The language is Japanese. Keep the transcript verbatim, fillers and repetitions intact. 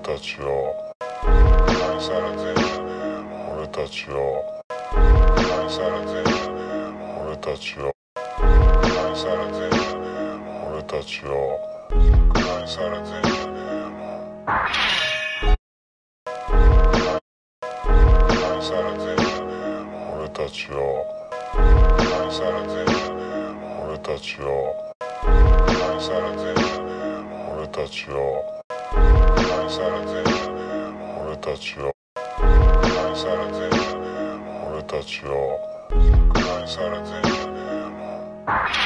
たちは愛されてんじゃねえの。俺たちは愛されてんじゃねえの。俺たちは愛されてんじゃねえの。俺たちは愛されてんじゃねえの。愛されてんじゃねえの。俺たちは愛されてんじゃねえの。俺たちは愛されてんじゃねえの。俺たちは愛されてんじゃねえの。俺たちは愛されてんじゃねえの。俺たちは愛されてんじゃねえの。